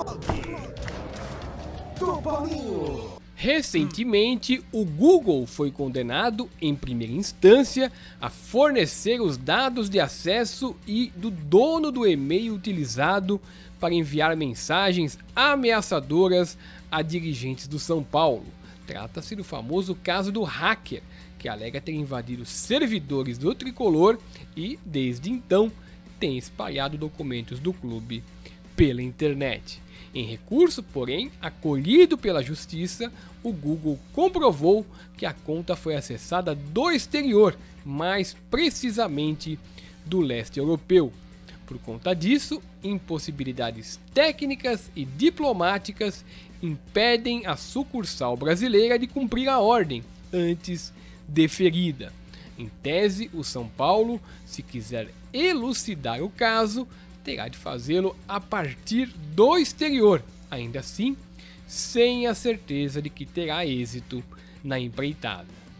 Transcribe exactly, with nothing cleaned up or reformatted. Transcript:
do Paulinho. Recentemente, o Google foi condenado, em primeira instância, a fornecer os dados de acesso e do dono do e-mail utilizado para enviar mensagens ameaçadoras a dirigentes do São Paulo. Trata-se do famoso caso do hacker, que alega ter invadido servidores do Tricolor e, desde então, tem espalhado documentos do clube pela internet. Em recurso, porém, acolhido pela justiça, o Google comprovou que a conta foi acessada do exterior, mais precisamente do leste europeu. Por conta disso, impossibilidades técnicas e diplomáticas impedem a sucursal brasileira de cumprir a ordem antes deferida. Em tese, o São Paulo, se quiser elucidar o caso, terá de fazê-lo a partir do exterior, ainda assim, sem a certeza de que terá êxito na empreitada.